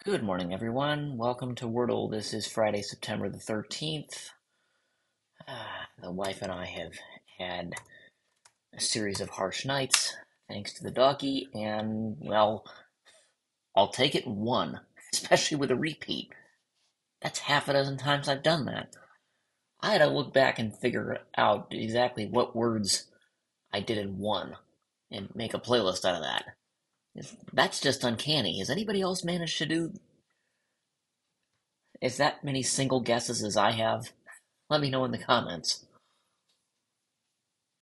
Good morning, everyone. Welcome to Wordle. This is Friday, September the 13th. The wife and I have had a series of harsh nights, thanks to the doggy, and, well, I'll take it one, especially with a repeat. That's half a dozen times I've done that. I had to look back and figure out exactly what words I did in one and make a playlist out of that. That's just uncanny. Has anybody else managed to do as that many single guesses as I have? Let me know in the comments.